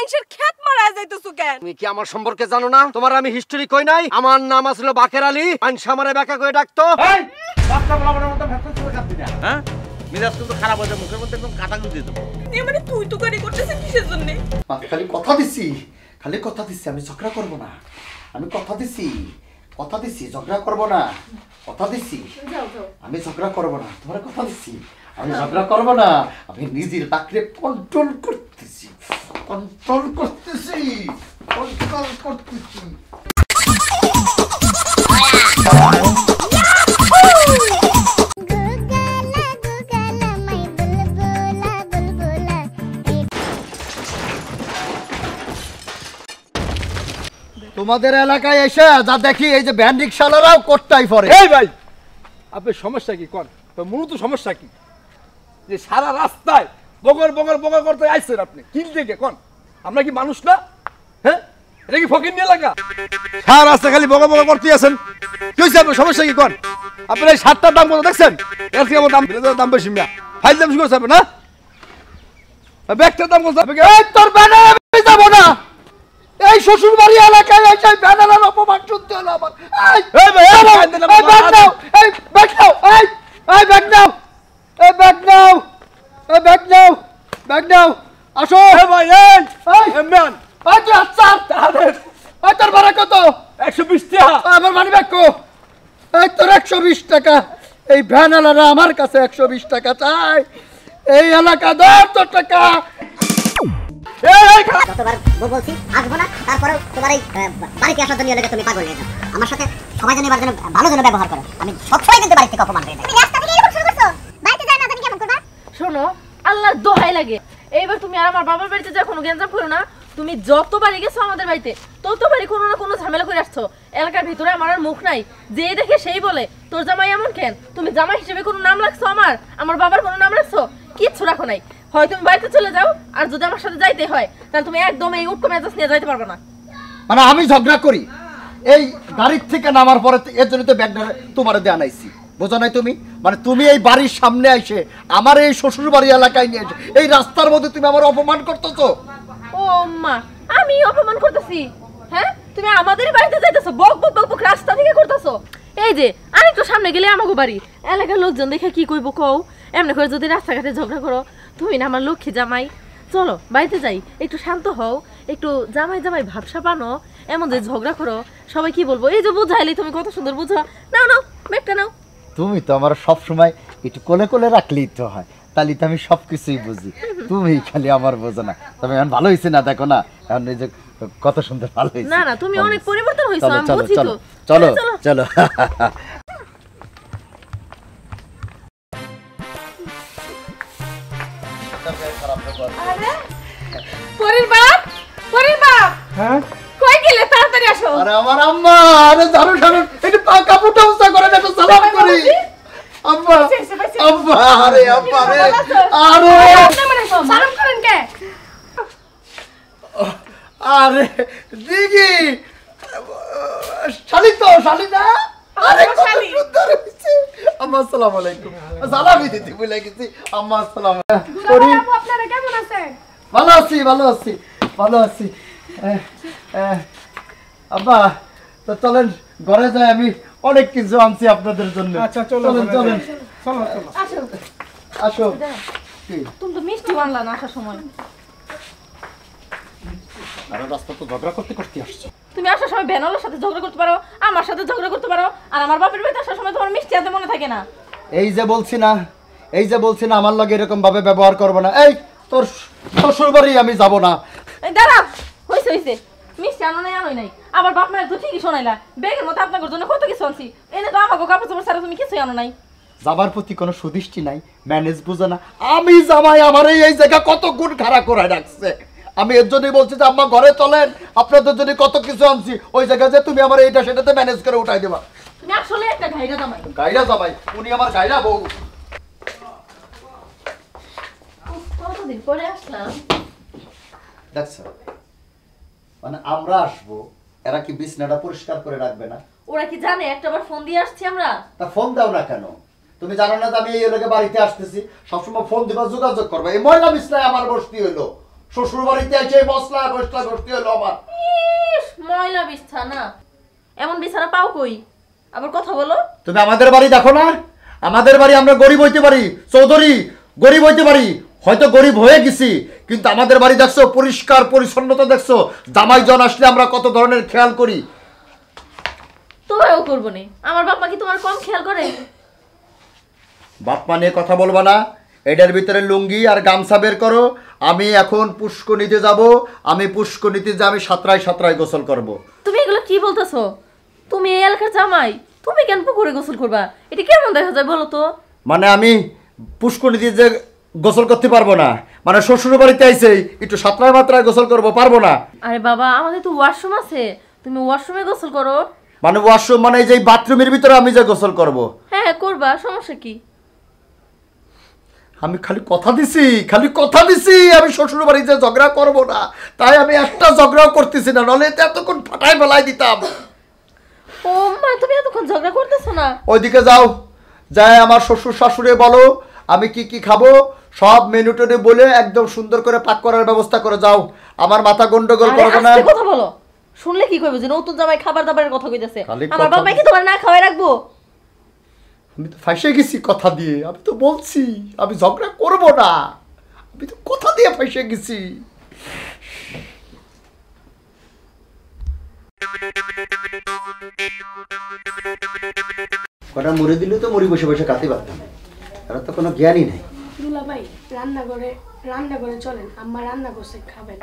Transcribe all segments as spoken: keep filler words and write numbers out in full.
মানুষের ক্ষেত মারা যাইতেছো কেন? তুমি কি আমার সম্পর্কে জানো না? তোমার আমি হিস্টরি কই নাই? আমার নাম আসল বাকের আলী, মানুষ আমারে বেকা করে ডাকতো। এই বাচ্চা বলাবনের মতো ফ্যাক্টর চলে যাচ্ছি না, হ্যাঁ? মিজাজ কিন্তু খারাপ হয়ে যায়, মুখের মধ্যে একদম কাটাগুলো দিয়ে দেবো। তুই মানে তুই তো করে করতেছিস কিসের জন্য? খালি কথা দিছি, খালি কথা দিছি, আমি ঝগড়া করব না। আমি কথা দিছি, কথা দিছি, ঝগড়া করব না। কথা দিছি, আমি ঝগড়া করব না। তোমার কথা দিছি, আমি ঝগড়া করব না। আমি নিজের বাকরে কন্ট্রোল করতেছি, কন্ট্রোল করতেছি, কন্ট্রোল করতেছি। তোমাদের এলাকায় এসে যা দেখি এই যে ভ্যান রিক্সাওয়ালারাও কোটটাই পরে। এই ভাই, আপনার সমস্যা কি কোন? তো মূলত সমস্যা কি যে সারা রাস্তায় বগর বগর বগর করতে আইছেন আপনি? কিল থেকে কোন? আমরা কি মানুষ না? হ্যাঁ, এটা কি ফকির নিয়ে লাগা? সারা রাস্তা খালি বগর বগর করতে আছেন, কি হয়েছে আপনার সমস্যা কি কোন? আপনার এই শার্টটার দাম কত দেখছেন? এর থেকে আমার দাম দাম বেশি মিয়া, ফাইল দাম শুরু করছে না? ব্যাগটার দাম কত? এই তোর ব্যানে আমি যাবো না। এই শ্বশুর বাড়ি এলাকায় এসে ব্যানার অপমান শুনতে হলো আমার। এই এই ভাই, এই ব্যাগ নাও, এই ব্যাগ নাও, এই এই ব্যাগ নাও, এই ব্যাগ নাও, এই ব্যাগ নাও, ব্যাগ নাও, আসো। এই ভাই, এই এই এমন এই তুই আচ্ছা তাহলে এই তোর ভাড়া কত? একশো বিশ টাকা। আমার মানি ব্যাগ কো? এই তোর একশো বিশ টাকা। এই ভ্যানালারা আমার কাছে একশো বিশ টাকা চাই। এই এলাকা দর তোর টাকা। যতবার বলছি আসবো না, তারপরেও তোমার এই বাড়িতে আসার জন্য এলাকা তুমি পাগল হয়ে যাও। আমার সাথে সবাই যেন এবার যেন ভালো যেন ব্যবহার করো। আমি সবসময় কিন্তু বাড়ি থেকে অপমান হয়ে যাই। তুমি রাস্তা থেকে এরকম শুরু করছো, বাড়িতে যাই না জানি কেমন করবা। শোনো, আল্লাহর দোহাই লাগে, এইবার তুমি আর আমার বাবার বাড়িতে যা কোনো গ্যাঞ্জাম করো না। তুমি যতবারই গেছো আমাদের বাড়িতে, ততবারই কোনো না কোনো ঝামেলা করে আসছো। এলাকার ভিতরে আমার আর মুখ নাই, যে দেখে সেই বলে তোর জামাই এমন কেন? তুমি জামাই হিসেবে কোনো নাম রাখছো আমার? আমার বাবার কোনো নাম রাখছো? কিচ্ছু রাখো নাই। হয় তুমি বাড়িতে চলে যাও, আর যদি আমার সাথে যাইতে হয় তাহলে তুমি একদম এই উটকো মেজাজ নিয়ে যাইতে পারবে না। মানে আমি ঝগড়া করি এই গাড়ির থেকে নামার পরে, এর জন্য তো ব্যাগটা তোমার দিয়ে আনাইছি, বোঝো নাই তুমি? মানে তুমি এই বাড়ির সামনে এসে আমার এই শ্বশুর বাড়ি এলাকায় নিয়ে এসে এই রাস্তার মধ্যে তুমি আমার অপমান করতেছো। ও মা, আমি অপমান করতেছি? হ্যাঁ, তুমি আমাদের বাড়িতে যাইতেছো, বক বক বক বক রাস্তা থেকে করতেছো। এই যে আরেকটু সামনে গেলে আমাগো বাড়ি, এলাকার লোকজন দেখে কি কইব কও? এমনি করে যদি রাস্তাঘাটে ঝগড়া করো, তুমি না আমার লক্ষ্মী জামাই। চলো বাড়িতে যাই, একটু শান্ত হও, একটু জামাই জামাই ভাবসা পানো। এমন যে ঝগড়া করো সবাই কি বলবো? এই যে বুঝাইলি তুমি, কত সুন্দর বুঝা। নাও নাও ব্যাগটা নাও। তুমি তো আমার সব সময় একটু কোলে কোলে রাখলেই তো হয়, তাহলে তো আমি সবকিছুই বুঝি। তুমি খালি আমার বোঝো না। তবে এখন ভালো হয়েছে না, দেখো না এখন এই যে কত সুন্দর ভালো হয়েছে। না না, তুমি অনেক পরিবর্তন হইছো, আমি বুঝি তো। চলো চলো। আরে পরির বাপ, পরির বাপ, হ্যাঁ কই গেলে? তাড়াতাড়ি আসো। আরে আমার আম্মা, আরে দারু দারু একটু পাকা পুটা উস্তা করে দেখো, সালাম করি। আম্মা আম্মা, আরে আম্মা রে, আরে সালাম করেন কে? আরে দিদি শালি তো, শালি না? আরে কত সুন্দর হইছে। আম্মা আসসালামু আলাইকুম। সালামি দিতে ভুলে গেছি। আম্মা আসসালাম। আপু আপনারা কেমন আছেন? ভালো আছি, ভালো আছি, ভালো আছি। আব্বা তো চলেন ঘরে যাই, আমি অনেক কিছু আনছি আপনাদের জন্য। আচ্ছা চলো, চলেন চলেন, চলো চলো আসো আসো। তুমি তো মিষ্টি বানলা না আসার সময়। আরে রাস্তা তো ঝগড়া করতে করতে আসছে। তুমি আসার সময় বেনালের সাথে ঝগড়া করতে পারো, আমার সাথে ঝগড়া করতে পারো, আর আমার বাপের বাড়িতে আসার সময় তোমার মিষ্টি হাতে মনে থাকে না। এই যে বলছি না, এই যে বলছি না আমার লগে এরকম ভাবে ব্যবহার করবো না। এই তোর শ্বশুর বাড়ি আমি যাব না। এই দাঁড়া, হইছে হইছে, মিষ্টি আনো নাই আনোই নাই, আবার বাপ মায়ের তো ঠিকই শোনাইলা। ব্যাগের মতো আপনার জন্য কত কিছু আনছি, এনে তো আমাকে কাপড় চোপড় ছাড়া তুমি কিছুই আনো নাই। যাবার প্রতি কোনো সুদৃষ্টি নাই, ম্যানেজ বুঝে না। আমি জামাই আমার এই জায়গা কত গুণ খারাপ করে রাখছে। আমি এর জন্যই বলছি যে আম্মা ঘরে চলেন, আপনাদের জন্য কত কিছু আনছি। ওই জায়গায় যে তুমি আমার এইটা সেটাতে ম্যানেজ করে উঠাই দেবা। তুমি আসলে একটা গাইরা জামাই। গাইরা জামাই? উনি আমার গাইরা বউ। কতদিন পরে আসলাম। দেখছো, মানে আমরা আসবো, এরা কি বিছনাটা পরিষ্কার করে রাখবে না? ওরা কি জানে একটাবার ফোন দিয়ে আসছি আমরা? তা ফোন দাও না কেন? তুমি জানো না যে আমি এই এলাকায় বাড়িতে আসতেছি? সবসময় ফোন দিবা, যোগাযোগ করবা। এই ময়লা বিছনায় আমার বসতি হইলো, শ্বশুর বাড়িতে এসে মশলা মশলা ভর্তি হলো আমার। ইস ময়লা বিছানা, এমন বিছানা পাও কই? আবার কথা বলো। তুমি আমাদের বাড়ি দেখো না, আমাদের বাড়ি আমরা গরিব হইতে পারি, চৌধুরী গরিব হইতে পারি, হয়তো গরিব হয়ে গেছি, কিন্তু আমাদের বাড়ি দেখছো পরিষ্কার পরিচ্ছন্নতা দেখছো। জামাই জন আসলে আমরা কত ধরনের খেয়াল করি। তোরাও করবো না, আমার বাপ মা কি তোমার কম খেয়াল করে? বাপ মা নিয়ে কথা বলবা না, এটার ভিতরে লুঙ্গি আর গামছা বের করো। আমি এখন পুষ্কনিতে যাব, আমি পুষ্কনিতে যে আমি সাঁতরায় সাঁতরায় গোসল করব। তুমি এগুলো কি বলতেছো? তুমি এই এলাকার জামাই, তুমি কেন পুকুরে গোসল করবা? এটা কেমন দেখা যায় বলো তো? মানে আমি পুষ্কনিতে যে গোসল করতে পারবো না, মানে শ্বশুর বাড়িতে আইছে একটু সাঁতরায় মাত্রায় গোসল করবো, পারবো না। আরে বাবা, আমাদের তো ওয়াশরুম আছে, তুমি ওয়াশরুমে গোসল করো। মানে ওয়াশরুম মানে এই যে বাথরুমের ভিতরে আমি যে গোসল করব? হ্যাঁ করবা, সমস্যা কি? আমি খালি কথা দিছি, খালি কথা দিছি আমি শ্বশুর বাড়িতে ঝগড়া করব না, তাই আমি একটা ঝগড়াও করতেছি না, নলে এতক্ষণ ফাটাই ফেলাই দিতাম। ও মা, তুমি এতক্ষণ ঝগড়া করতেছো না? ওইদিকে যাও, যাই আমার শ্বশুর শাশুড়ি বলো আমি কি কি খাবো সব মেনু টেনে বলে একদম সুন্দর করে পাক করার ব্যবস্থা করে যাও। আমার মাথা গন্ডগোল করবে না। আস্তে কথা বলো, শুনলে কি কইবে যে নতুন জামাই খাবার দাবারের কথা কইতাছে? খালি আমার কথা বাবা কি তোমার না খাওয়াই রাখবো? আমি তো ফাঁসে গেছি কথা দিয়ে, আমি তো বলছি আমি ঝগড়া করব না, আমি তো কথা দিয়ে ফাঁসে গেছি। কটা মুড়ি দিলে তো মুড়ি বসে বসে কাতে পারতাম, তারা তো কোনো জ্ঞানই নাই। দুলা ভাই রান্না করে রান্না করে চলেন, আম্মা রান্না করছে খাবেন।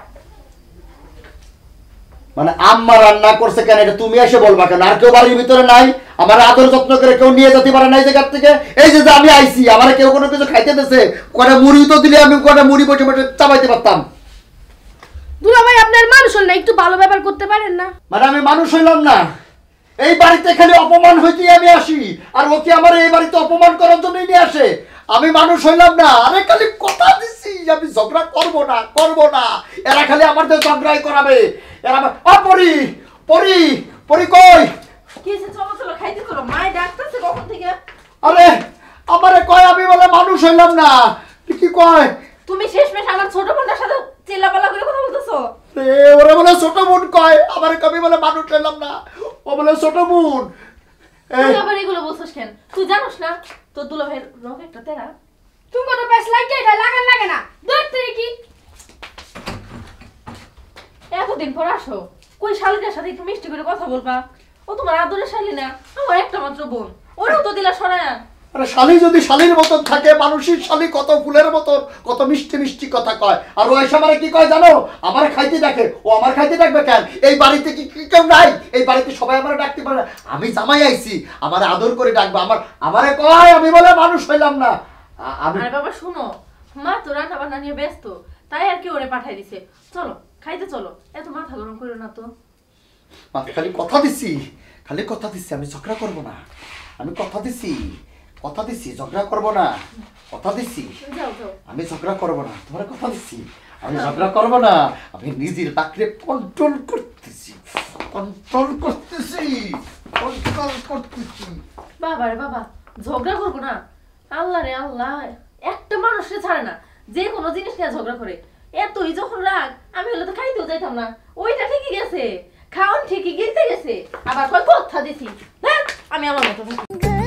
মানে আম্মা রান্না করছে কেন এটা তুমি এসে বলবা কেন? আর কেউ বাড়ির ভিতরে নাই? আমার আদর যত্ন করে কেউ নিয়ে যেতে পারে না এই জায়গার থেকে? এই যে আমি আইছি, আমার কেউ কোনো কিছু খাইতে দিয়েছে? কটা মুড়ি তো দিলে আমি কটা মুড়ি বসে বসে চাবাইতে পারতাম। দুলা ভাই আপনার মানুষ হল না, একটু ভালো ব্যবহার করতে পারেন না? মানে আমি মানুষ হইলাম না? এই বাড়িতে খালি অপমান হইতে আমি আসি, আর ওকে আমার এই বাড়িতে অপমান করার জন্যই নিয়ে আসে। আমি মানুষ হইলাম না? আরে খালি কথা দিছি আমি ঝগড়া করব না, করব না। এরা খালি আমাদের ঝগড়াই করাবে। এরা পরি পরি পরি কই? কি হইছে? চলো চলো খাইতে চলো, মাই ডাকতেছে কখন থেকে। আরে আমারে কয় আমি বলে মানুষ হইলাম না, কি কয়? তুমি শেষমেশ আমার ছোট বোনটার সাথে চিল্লাপাল্লা করে কথা বলতেছো। এ ওরা বলে ছোট বোন কয়, আমারে কবি বলে মানুষ হইলাম না, ও বলে ছোট বোন। তুই আবার এগুলো বলছিস কেন? তুই জানোস না তোর দুলা ভাইয়ের রোগ একটা তেরা? তুমি কত প্যাস লাগে এটা লাগান লাগে না ধরতে কি? এতদিন পর আসো, কই শালিটার সাথে একটু মিষ্টি করে কথা বলবা? ও তোমার আদরের শালি না, আমার একটা মাত্র বোন, ওরও তো দিলা সরায়া। আরে শালি যদি শালির মতন থাকে, মানুষের শালি কত ফুলের মতন কত মিষ্টি মিষ্টি কথা কয়, আর ও এসে আমারে কি কয় জানো? আমার খাইতে ডাকে। ও আমার খাইতে ডাকবে কেন? এই বাড়িতে কি কেউ নাই? এই বাড়িতে সবাই আমার ডাকতে পারে না? আমি জামাই আইছি, আমার আদর করে ডাকবো, আমার আমারে কয় আমি বলে মানুষ হইলাম না। আমি আরে বাবা শুনো, মা তো রান্না বান্না নিয়ে ব্যস্ত, তাই আর কি ওরে পাঠাই দিছে। চলো খাইতে চলো, এত মাথা গরম করো না তো। খালি কথা দিছি, খালি কথা দিছি আমি ঝগড়া করব না, আমি কথা দিছি, কথা দিছি ঝগড়া করব না, কথা দিছি যাও যাও। আমি ঝগড়া করব না, তোমার কথা দিছি আমি ঝগড়া করব না, আমি নিজের রাগকে কন্ট্রোল করতেছি, কন্ট্রোল করতেছি, কন্ট্রোল করতেছি। বাবা রে বাবা, ঝগড়া করবো না? আল্লাহ রে আল্লাহ, একটা মানুষকে ছাড়ে না, যে কোনো জিনিস নিয়ে ঝগড়া করে। এতই যখন রাগ, আমি হলে তো খাইতেও যাইতাম না। ওইটা ঠিকই গেছে, খাওয়ান ঠিকই গিলতে গেছে, আবার কয় কথা দিছি। হ্যাঁ আমি আমার মতো থাকি।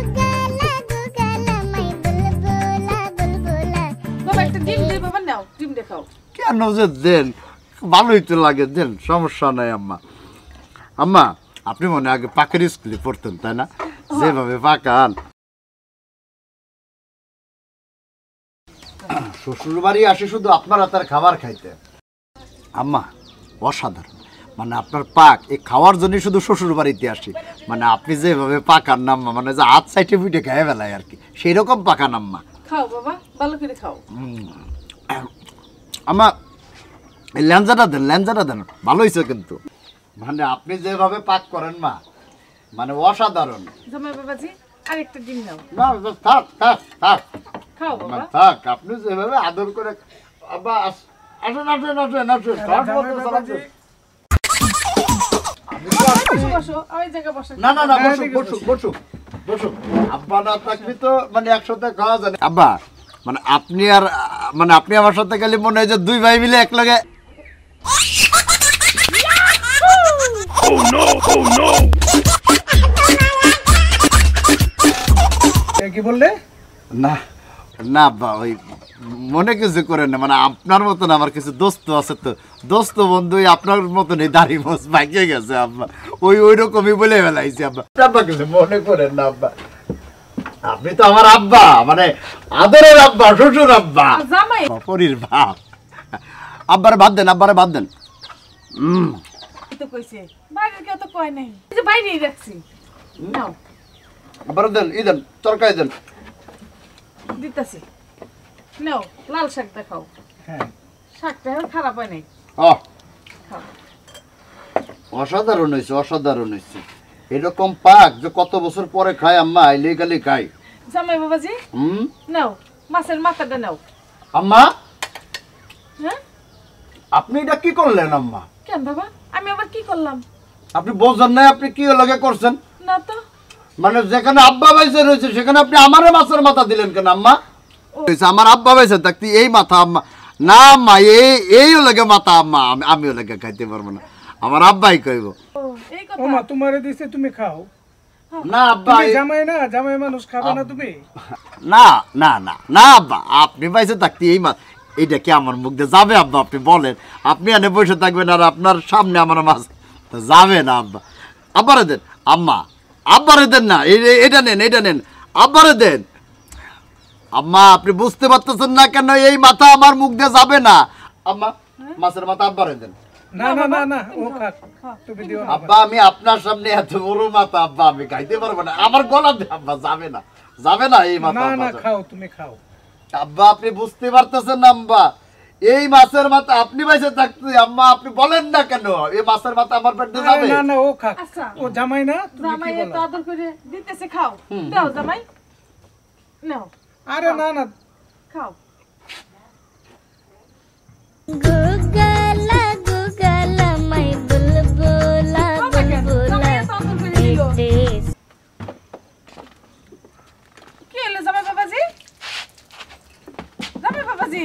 বাবা একটা ডিম দে, বাবা নাও ডিম দেখাও। কেন যে দেন, ভালোই তো লাগে, দেন, সমস্যা নাই আম্মা। আম্মা আপনি মনে আগে পাকের স্কুলে পড়তেন তাই না? যেভাবে পাকান শ্বশুর বাড়ি আসে শুধু আপনার হাতের খাবার খাইতে। আম্মা অসাধারণ, মানে আপনার পাক এই খাওয়ার জন্য শুধু শ্বশুর বাড়িতে আসি। মানে আপনি যেভাবে পাকান নাম্মা, মানে যে হাত সাইটে পিঠে খেয়ে বেলায় আর কি, সেই রকম পাকান আম্মা। খাও বাবা, ভালো করে খাও। আম্মা এই ল্যাঞ্জাটা দেন, ল্যাঞ্জাটা দেন, ভালো হয়েছে কিন্তু। মানে আপনি যেভাবে পাক করেন মা, মানে অসাধারণ। জামাই বাবাজি আরেকটা ডিম নাও। না থাক থাক থাক খাও বাবা, থাক, আপনি যেভাবে আদর করে। আব্বা আসেন আসেন আসেন আসেন। বসো, ওই জায়গায় বসো। না না না বসুক বসুক বসুক বসুক। আব্বা না থাকবি তো মানে একসাথে খাওয়া যায়। আব্বা মানে আপনি আর মানে আপনি আমার সাথে গেলে মনে হয় যে দুই ভাই মিলে এক লগে কি বললে? না না আব্বা, ওই মনে কিছু করেন না, মানে আপনার মতন আমার কিছু দোস্ত আছে, তো দোস্ত বন্ধু আপনার মতন এই দাড়ি মোছ ভাগিয়ে গেছে আব্বা, ওই ওই রকমই বলে ফেলাইছি আব্বা। আব্বা কিছু মনে করেন না আব্বা, আপনি তো আমার আব্বা, মানে আদরের আব্বা, শ্বশুর আব্বা, জামাই পরির বাপ। আব্বারে বাদ দেন, আব্বারে বাদ দেন। হুম তো কইছে বাইরে কেউ তো কয় নাই, এই যে বাইরেই রাখছি। নাও আব্বারে দেন, ই দেন, তরকারি দেন। দিতাছি, নাও লাল শাকটা খাও। হ্যাঁ শাকটা খারাপ হয় নাই। আহ অসাধারণ হয়েছে, অসাধারণ হয়েছে। এরকম পাক যে কত বছর পরে খায় আম্মা, আইলে গালি খাই। জামাই বাবাজি হুম নাও মাছের মাথাটা নাও। আম্মা হ্যাঁ আপনি এটা কি করলেন আম্মা? কেন বাবা আমি আবার কি করলাম? আপনি বোঝেন নাই আপনি কি লগে করছেন? না তো মানে যেখানে আব্বা বাইসে রয়েছে সেখানে আপনি আমারে মাছের মাথা দিলেন কেন আম্মা? আমার আব্বা বাইসে থাকতে এই মাথা আম্মা না আম্মা, এই এইও লাগে মাথা আম্মা, আমি আমিও লাগে খাইতে পারবো না, আমার আব্বাই কইব। এই কথা। ওমা তোমারে দিছে তুমি খাও। না আব্বা, তুমি জামাই না, জামাই মানুষ খাবে না তুমি? না না না না আব্বা, আপনি বাইসে থাকতে এই মাছ এইটা কি আমার মুখ দিয়ে যাবে আব্বা? আপনি বলেন, আপনি এনে বসে থাকবেন আর আপনার সামনে আমার মাছ যাবে না আব্বা। আব্বারে দেন আম্মা, আব্বারে দেন না, এটা নেন, এটা নেন, আব্বারে দেন। আম্মা আপনি বুঝতে পারতেছেন না কেন এই মাথা আমার মুখ দিয়ে যাবে না? আম্মা মাছের মাথা আব্বারে দেন। না না না না, ও খাক, তুমি দিও না। আব্বা আমি আপনার সামনে এত বড় মাথা আব্বা আমি খাইতে পারবো না, আমার গলা দিয়ে আব্বা যাবে না, যাবে না এই মাথা। না না আব্বা খাও, তুমি খাও। আব্বা আপনি বুঝতে পারতেছেন না আম্মা, এই মাছের মাথা আপনি বাইসে থাকতে আম্মা আপনি বলেন না কেন এই মাছের মাথা আমার পেটে যাবে? না না ও খাক, আচ্ছা ও জামাই না, তুমি কি জামাই এত বলো? আদর করে দিতেছে, খাও। দাও জামাই নাও আরে না না, খাও। গুগলা গুগলা মাই বুলবুলা বুলবুলা টেস। কি হলো জামাই বাবাজি? জামাই বাবাজি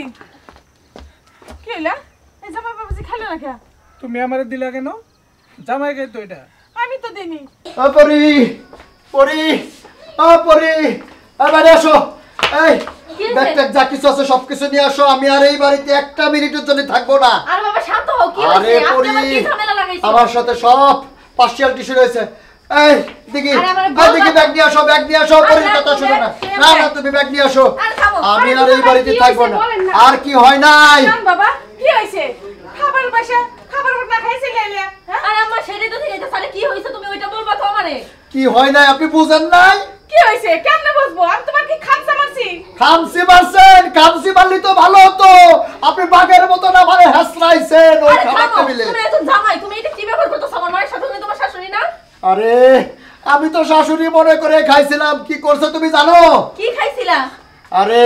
কি হলো? এই জামাই বাবাজি খাইলো না কে? তুমি আমারে দিলা কেন? জামাই খাই তো এটা। আমি তো দিইনি। ও পরি, পরি, ও পরি, আরে আসো, এই ব্যাগ ট্যাগ যা কিছু আছে সবকিছু নিয়ে আসো, আমি আর এই বাড়িতে একটা মিনিটের জন্য থাকবো না। আরে বাবা শান্ত হও, কি আরে হইছে? আপনি পরি, আবার কি ঝামেলা লাগাইছেন? আমার সাথে সব পার্সিয়াল টিস্যু রয়েছে। এই দেখি, আরে আমার এই বউ দেখি না- ব্যাগ নিয়ে আসো, ব্যাগ নিয়ে আসো, পরি আরে কথা তুমি শুনো না। ব্যাগ- না না তুমি ব্যাগ নিয়ে আসো, আরে থামো। আমি আরে আর এই তোমার বাড়িতে কি থাকবো হইছে? না। বলেন না। আর কি হয় নাই? জান বাবা কি হইছে? খাবার বাসা খাবার না খাইছে লাইলে? হ্যাঁ? আরে আম্মা সেটাই তো জিজ্ঞাসা, আরে কি হইছে তুমি ওইটা বলবা তো আমারে। কি হয় নাই আপনি বুঝেন নাই? কি হইছে? কেমনে বুঝবো? আমি তোমার কি খামসা মারছি? খামসি মারছেন, খামসি মারলি তো ভালো হতো, আপনি বাঘের মতো না মানে হাসরাইছেন ওই আরে খাবার থামো, টেবিলে। তুমি এত জামাই, তুমি এটা কি ব্যবহার করতেছ আমার মায়ের সাথে? তুমি তোমার শাশুড়ি না? আরে আমি তো শাশুড়ি মনে করে খাইছিলাম, কি করছে তুমি জানো? কি খাইছিলা? আরে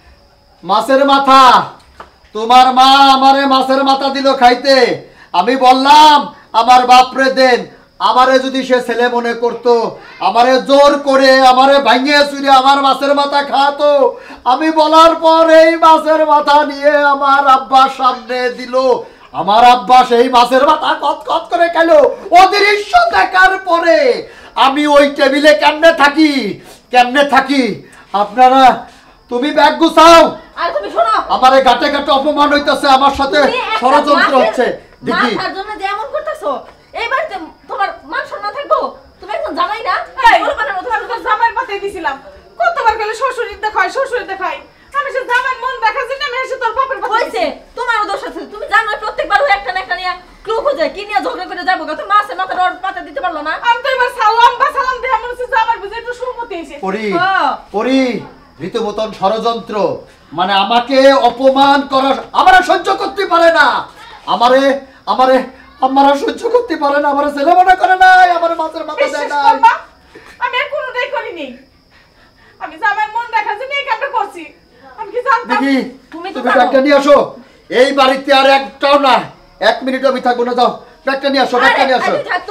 মাছের মাথা, তোমার মা আমারে মাছের মাথা দিল খাইতে, আমি বললাম আমার বাপরে দেন, আমারে যদি সে ছেলে মনে করতো আমারে জোর করে আমারে ভাঙিয়ে চুরে আমার মাছের মাথা খাওয়াতো, আমি বলার পর এই মাছের মাথা নিয়ে আমার আব্বার সামনে দিল, আমার আব্বা সেই মাছের মাথা কত কত করে খাইলো। অদৃশ্য দেখার পরে আমি ওই টেবিলে কেমনে থাকি, কেমনে থাকি আপনারা? তুমি ব্যাগ গুছাও, আর তুমি শোনো, আমারে গাটে গাটে অপমান হইতাছে, আমার সাথে তুমি একটা ষড়যন্ত্র মাছের- হচ্ছে। দেখি মাথার জন্য যে এমন করতেছো, এই বাড়িতে তোমার মান সম্মান থাকবো? তুমি একজন জামাই না? এই, বলবানের মতো তোমার তো জামাই পাঠিয়ে দিছিলাম। কতবার গেলে শ্বশুরির দেখায়, শ্বশুরির দেখায়। আমি সে জামাই মন দেখা যায় না, আমি এসে তোর বাপের পাঠিয়ে হইছে তোমারও দোষ আছে। তুমি জানো প্রত্যেকবার ও একটা না একটা নিয়ে ক্লু খুঁজে কি নিয়ে ঝগড়া করে যাবো, তুমি মাছের মাথার ওর পাতা দিতে পারলো না? আমি তো এবার সালাম বা সালাম দিয়ে আমার হচ্ছে জামাই বুঝে একটু সুমতি এসে। পরি, হ্যাঁ। পরি রীতিমতন ষড়যন্ত্র, মানে আমাকে অপমান করা আমারে সহ্য করতে পারে না, আমারে আমারে আমারা সহ্য করতে পারে না, আমারে ছেলে মনে করে নাই, আমারে মাছের মাথা দেয় বিশ্বাস না। করবা? আমি আর কোনোটাই করিনি। আমি জামাই মন দেখা যায় এই কামটা করছি। আমি কি জানতাম? দেখি তুমি তুমি তো জানো। ব্যাগটা নিয়ে আসো, এই বাড়িতে আর একটাও না, এক মিনিট আমি থাকবো না, যাও ব্যাগটা নিয়ে আসো, ব্যাগটা নিয়ে আসো। আরে থাকতো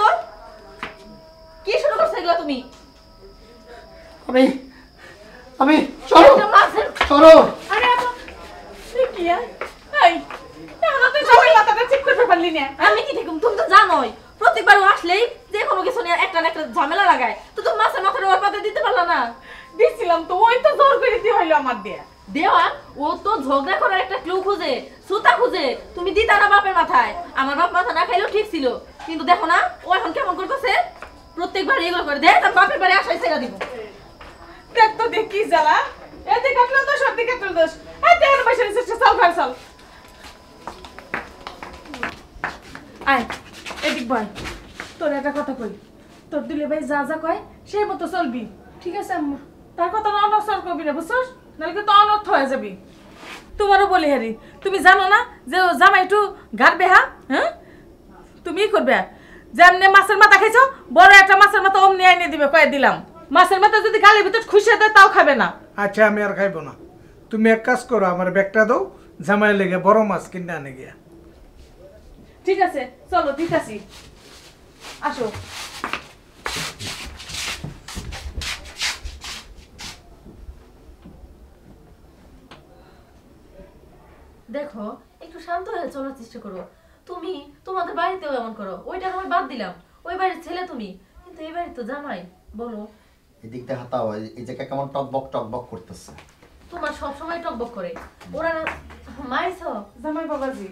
কি শুরু করছো এগুলো তুমি? আমি আমি চলো একটা মাছের চলো। আরে আপা, তুই কি আর? এই, এমন তো তুই সবাই মাথাটা ঠিক করতে পারলি না। আমি কি ঠিক তুমি তো জানোই প্রত্যেকবার ও আসলেই যে কোনো কিছু নিয়ে একটা না একটা ঝামেলা লাগায় তো তুমি মাছের মাথার ওর পাতে দিতে পারলা না দিছিলাম তো ওই তো জোর করে দিয়ে হইলো আমার দিয়ে দেওয়া ও তো ঝগড়া করার একটা ক্লু খুঁজে সুতা খুঁজে তুমি দিতা না বাপের মাথায় আমার বাপ মাথা না খাইলেও ঠিক ছিল কিন্তু দেখো না ও এখন কেমন করতেছে প্রত্যেকবার এগুলো করে দেখ তার বাপের বাড়ি আসাই ছেড়ে দিব দেখ তো দেখ কি জ্বালা এদিকে কাটলো দোষ ওদিকে কাটলো দোষ এই দেখ বসে নিছিস চল ঘর চল আয় এদিক বল তোর একটা কথা কই তোর দিলে ভাই যা যা কয় সেই মতো চলবি ঠিক আছে আম্মা তার কথা অনসর করবি না বুঝছস নাহলে কিন্তু অনর্থ হয়ে যাবি তোমারও বলি হারি তুমি জানো না যে জামাই একটু গার বেহা হ্যাঁ তুমি করবে যেমনি মাছের মাথা খাইছো বড় একটা মাছের মাথা অমনি আইনে দিবে কয়ে দিলাম মাছের মাথা যদি গালের ভিতর খুশি দেয় তাও খাবে না আচ্ছা আমি আর খাইব না তুমি এক কাজ করো আমার ব্যাগটা দাও জামাই লেগে বড় মাছ কিনে আনে গিয়া ঠিক আছে চলো দিতাছি আসো দেখো একটু শান্ত হয়ে চলার চেষ্টা করো তুমি তোমাদের বাড়িতেও এমন করো ওইটা আমি বাদ দিলাম ওই বাড়ির ছেলে তুমি কিন্তু এই বাড়ি তো জামাই বলো এদিক দিয়ে হাতাও এই জায়গায় কেমন টকবক টকবক করতেছে তোমার সব সময় টকবক করে ওরা মাইছো জামাই বাবাজি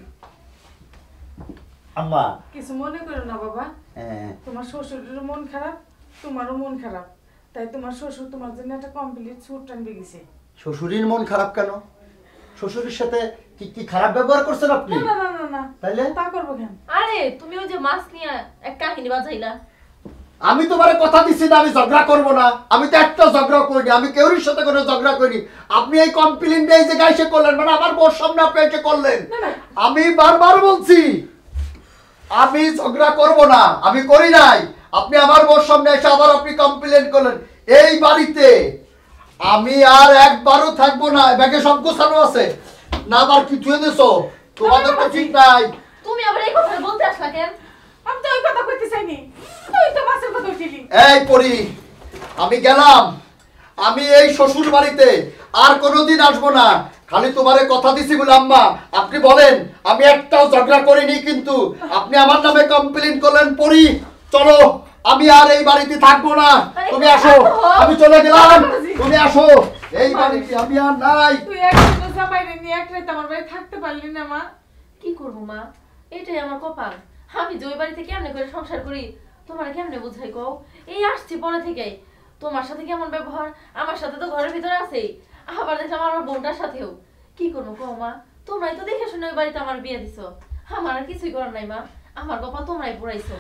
আম্মা কিছু মনে করো না বাবা হ্যাঁ তোমার শ্বশুরের মন খারাপ তোমারও মন খারাপ তাই তোমার শ্বশুর তোমার জন্য একটা কমপ্লিট স্যুট টানবে গেছে শ্বশুরের মন খারাপ কেন শ্বশুরের সাথে কি কি খারাপ ব্যবহার করছেন আপনি না না না না তাইলে তা করবো কেন আরে তুমি ওই যে মাছ নিয়ে এক কাহিনী বাজাইলা আমি তোমারে কথা দিছি না আমি ঝগড়া করব না আমি তো একটা ঝগড়া করিনি আমি কেউরির সাথে কোনো ঝগড়া করিনি আপনি এই কমপ্লেইন দিয়ে এই জায়গায় এসে করলেন মানে আমার বউর সামনে আপনি এসে করলেন আমি বারবার বলছি আমি ঝগড়া করব না আমি করি নাই আপনি আমার বউর সামনে এসে আবার আপনি কমপ্লেইন করলেন এই বাড়িতে আমি আর একবারও থাকবো না ব্যাগে সব গোছানো আছে না আবার কি ধুয়ে দিছো তোমাদের তো ঠিক নাই তুমি আবার এই কথা বলতে আসলা কেন আমি তো ওই কথা কইতে চাইনি তুই তো মাছের কথা উঠিলি এই পরি আমি গেলাম আমি এই শ্বশুর বাড়িতে আর কোনোদিন আসবো না খালি তোমারে কথা দিছি বলে আম্মা আপনি বলেন আমি একটাও ঝগড়া করিনি কিন্তু আপনি আমার নামে কমপ্লেইন করলেন পরি চলো আমি আর এই বাড়িতে থাকবো না তুমি আসো আমি চলে গেলাম তুমি আসো এই বাড়িতে আমি আর নাই তুই একদিন জামাইরে নিয়ে এক রাত আমার বাড়ি থাকতে পারলি না মা কি করবো মা এটাই আমার কপাল আমি যে ওই বাড়িতে কেমনে করে সংসার করি তোমার কেমনে বুঝাই কও এই আসছি পরে থেকে তোমার সাথে কেমন ব্যবহার আমার সাথে তো ঘরের ভিতরে আছেই আবার দেখলাম আমার বোনটার সাথেও কি করবো কও মা তোমরাই তো দেখে শুনে ওই বাড়িতে আমার বিয়ে দিছো আমার আর কিছুই করার নাই মা আমার কপাল তোমরাই পুরাইছো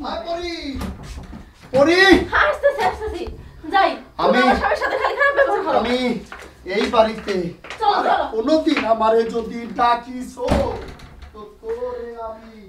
পরি আসতেছি আসতেছি যাই আমি আমার স্বামীর সাথে খালি খারাপ ব্যবহার করো আমি এই বাড়িতে চলো চলো কোনোদিন আমারে যদি ডাকিছো তো তোরে আমি